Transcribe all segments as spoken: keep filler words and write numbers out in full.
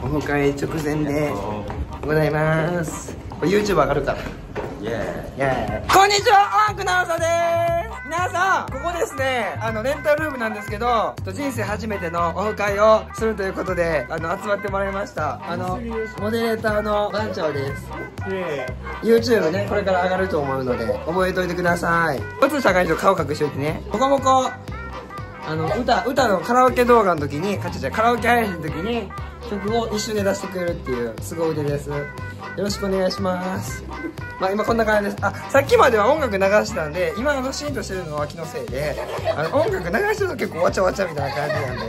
オフ会直前でございます。これ YouTube 上がるから。イエーイ。イエーイ。こんにちは、アンクナウサです。皆さん、ここですね、あのレンタルルームなんですけど、人生初めてのオフ会をするということで、あの集まってもらいました。あのモデレーターの番長です。YouTube ね、これから上がると思うので覚えておいてください。普通社会人顔隠しといてね。ここもこあの歌歌のカラオケ動画の時に、カチャカラオケ配信の時に曲を一緒に出してくれるっていうすごい腕です。よろしくお願いします。まあ今こんな感じです。あ、さっきまでは音楽流してたんで、今のシーンとしてるのは気のせいで、あの音楽流してると結構わちゃわちゃみたいな感じなんで、はい。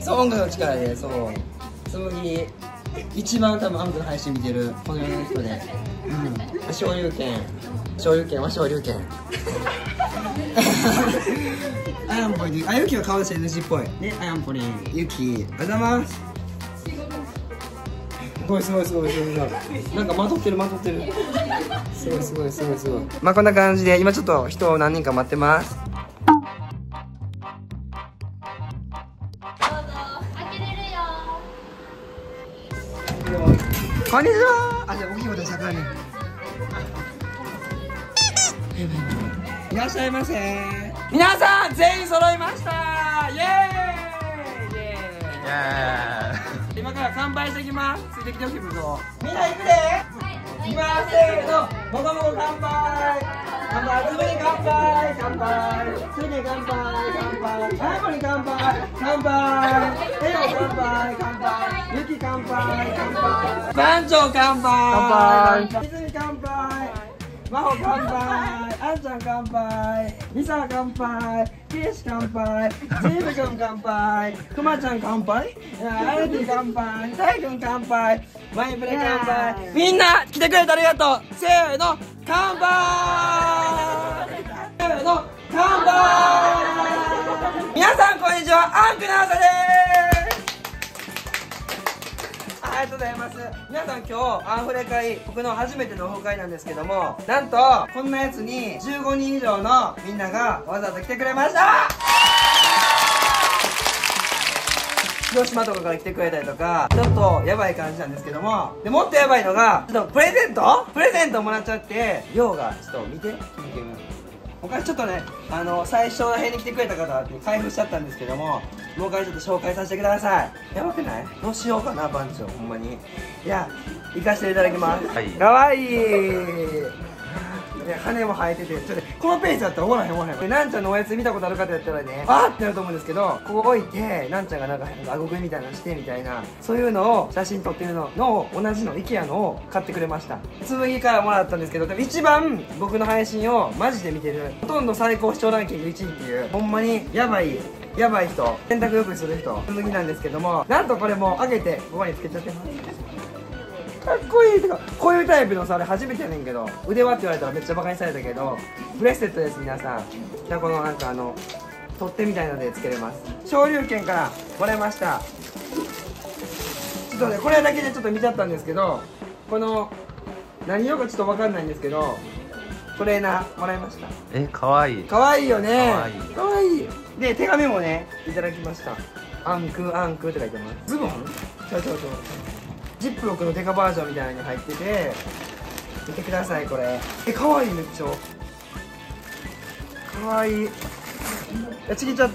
そう、音楽の力で、そう。つむぎ一番多分アンクの配信見てるこの世の人で、うん。昇竜拳、昇竜拳は昇竜拳。アヤンポリン、あ、ユキは顔出して エヌジー っぽいね。アヤンポリン、ユキ、おはようございます。すごいすごいすごいすごい。なんかまとってるまとってる。すごいすごいすごいすごい。まあこんな感じで今ちょっと人を何人か待ってます。こんにちは。あ、じゃあ大きい声でしゃかに。いらっしゃいませ。皆さん全員揃いました。イエーイ。イエーイ。今から乾杯してきます。ついてきておきますぞ。みんな行くで。いきます。せーの。もこもこ乾杯。乾杯。つぶに乾杯。乾杯。つぶに乾杯。乾杯。最後に乾杯。乾杯。えよ乾杯。乾杯。ゆき乾杯。乾杯。番長乾杯。乾杯。泉乾杯。真帆乾杯。あんちゃん乾杯。みさ乾杯。ケイシ乾杯。ジーム君乾杯。くまちゃん乾杯。あるぴ乾杯。たいくん乾杯。マイプレ乾杯。みんな来てくれてありがとう。せーの乾杯。せーの乾杯。皆さんこんにちは、アンクナウサです。ありがとうございます。皆さん今日アンフレ会、僕の初めてのオフ会なんですけども、なんとこんなやつにじゅうごにん以上のみんながわざわざ来てくれました。広島とかから来てくれたりとか、ちょっとやばい感じなんですけども、でもっとやばいのがちょっとプレゼントプレゼントもらっちゃって、ヨウがちょっと見て、キムキム他ちょっとね、あの最初ら辺に来てくれた方って開封しちゃったんですけども、もう一回ちょっと紹介させてください。やばくない？どうしようかな、番長、ほんまに。いや、行かせていただきます。はい、かわいい。ね、羽も生えてて、ちょっとね、このページだったらおもらへんおもらへん。で、なんちゃんのおやつ見たことある方やったらね、あーってなると思うんですけど、ここ置いて、なんちゃんがなんかあご食いみたいなのしてみたいな、そういうのを写真撮ってるのの同じの IKEA のを買ってくれました。紬からもらったんですけど、多分一番僕の配信をマジで見てる、ほとんど最高視聴ランキングいちいっていう、ほんまにやばいやばい人、洗濯よくする人、紬なんですけども、なんとこれも開けてここにつけちゃってます。かっこいい。てかこういうタイプのさ、あれ初めてやねんけど、腕輪って言われたらめっちゃバカにされたけど、ブレスレットです。皆さんじゃあこのなんかあの取っ手みたいなのでつけれます。昇竜拳からもらいました。ちょっとね、これだけでちょっと見ちゃったんですけど、この何色かちょっと分かんないんですけど、トレーナーもらいました。 え、かわいい。 かわいいよね。 かわいい。 かわいい。で、手紙もねいただきました。アンクアンクって書いてます。ズボンちょちょちょジップロックのデカバージョンみたいに入ってて、見てくださいこれ。え、かわいい。めっちゃかわいい。え、ちぎっちゃった。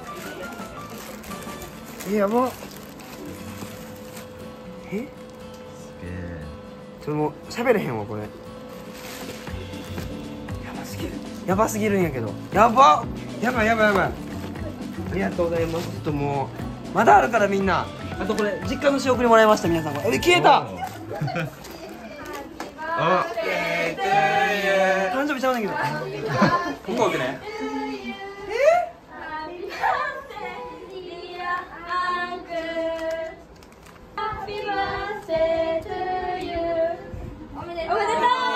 え、やば。え、すげえ。ちょっともう喋れへんわこれ。やばすぎる。やばすぎるんやけど、やばやばいやばいやばい。ありがとうございます。ちょっともうまだあるからみんな。あとこれ実家の仕送りもらいました。皆さんこれ。え、消えた。あ、誕生日ちゃうねんけど。ここ置くね。おめでとう。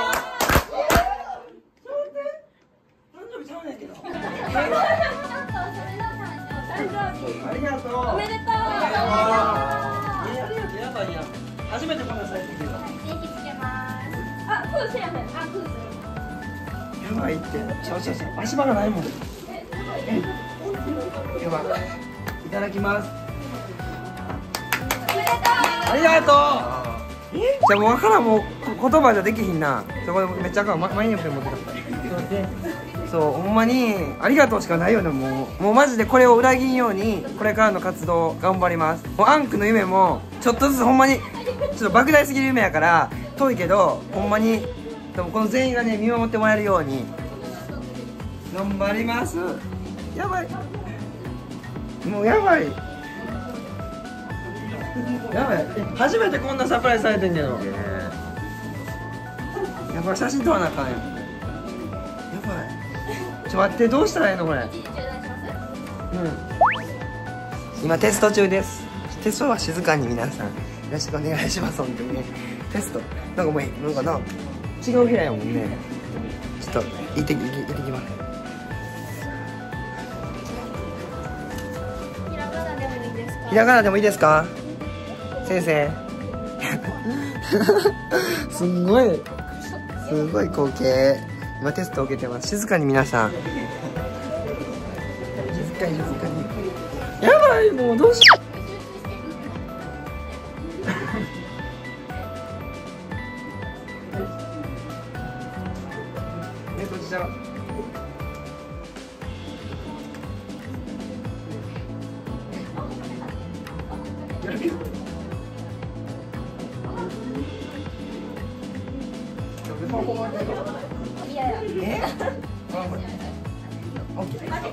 誕生日ちゃうねんけど。ありがとう。おめでとう。やばいや。初めてこんなサイズできるわ。電気つけます。あ、プーせやへん。あ、プーする。やばいって。ちょちょちょ、足場がないもん。やばい。いただきます。 ありがとう。えじゃあもう分からん、もう言葉じゃできひんな。そこでめっちゃあかん、ま、マイネーム持ってた。そうほんまにありがとうしかないよね。もうもうマジでこれを裏切んようにこれからの活動頑張ります。もうアンクの夢もちょっとずつほんまにちょっと莫大すぎる夢やから遠いけど、ほんまにでもこの全員がね見守ってもらえるように頑張ります。やばい、もうやばいやばい、初めてこんなサプライズされてんけど、やばい、写真撮らなあかんやん。やばい、ちょ待って、どうしたらいいのこれ。うん、今テスト中です。テストは静かに皆さんよろしくお願いします。本当にね、テストなんかもうなんかな違う部屋やもんね。ちょっと行って行ってきます。ひらがなでもいいですか先生。すんごいすごい光景。今テストを受けてます。静かに皆さん、静かに静かに。やばい、もうどうしよう。えこちらえ？オッケー。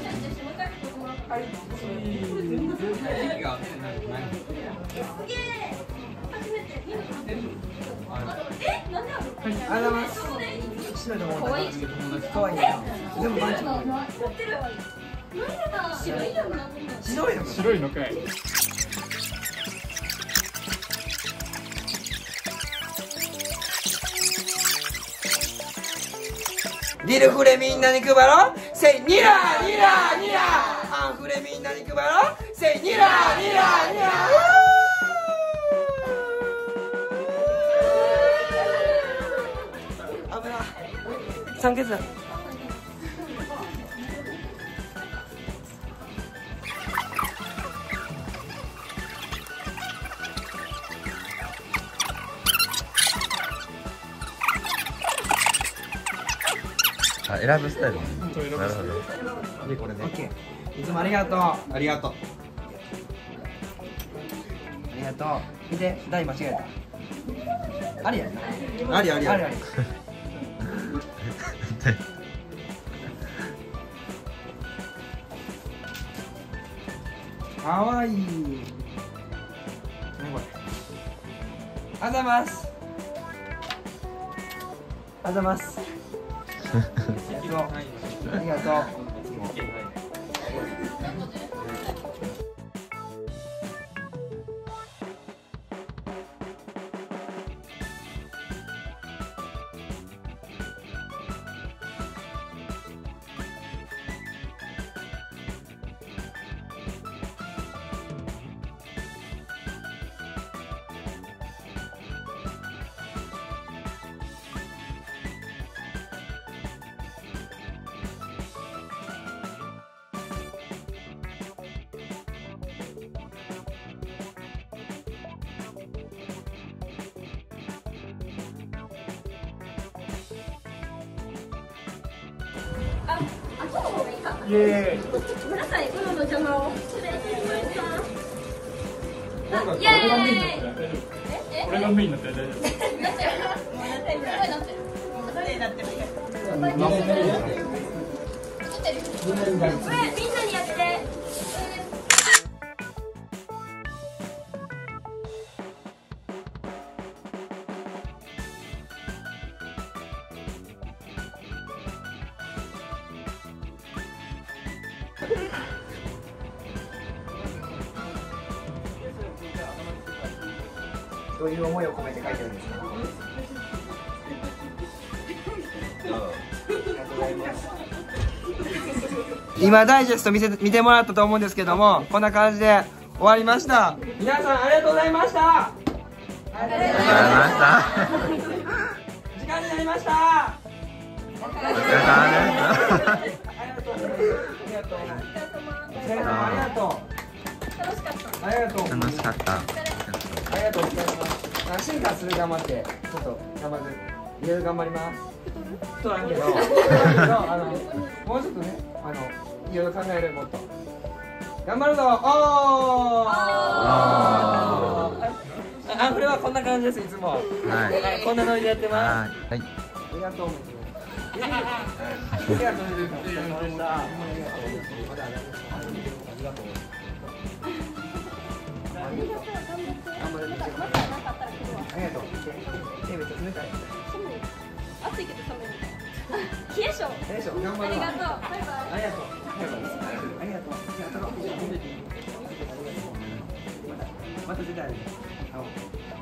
ありがとうございます。かわいい。かわいいな。でも白いの。白いのかい。ディルフレみんなに配ろう。せいニラニラニラ。アンフレみんなに配ろう。せいニラニラニラ。危な。酸欠だ。 あ、選ぶスタイル。なるほど。 でこれね。オッケー。いつもありがとう。ありがとう。ありがとう。見て、台間違えた。ありやな。ありありありあり。かわいい。何これ。あざます。あざます。ありがとう。 イエーイ。ごめんなさい、プロの邪魔を。失礼しました。イエーイ。俺がメインになって大丈夫。なってる。なってる。なってる。なってる。これみんなにやって。 どういう思いを込めて書いてるんですか。今ダイジェスト見せ見てもらったと思うんですけども、こんな感じで終わりました。皆さんありがとうございました。ありがとうございました。時間になりました。お疲れ様です。ありがとう。ありがとう。ありがとう。楽しかった。ありがとう。 楽しかった。 りがとうございます。あ、進化する頑張って、ちょっと頑張る。いろいろ頑張ります。太らんけど、太らんけど、あの、もうちょっとね、あの、いろいろ考える、もっと。頑張るぞ。おー。あー。あ、これはこんな感じです、いつも。はい。こんなノリでやってます。はい。ありがとう。ありがとう。ありがとう。ありがとう。頑張れる。ありがとう。え、めっちゃ冷たい。 暑いけど寒いみたいな。冷え性。冷え性。頑張る。ありがとう。バイバイ。 ありがとう。ありがとう。また、また次回。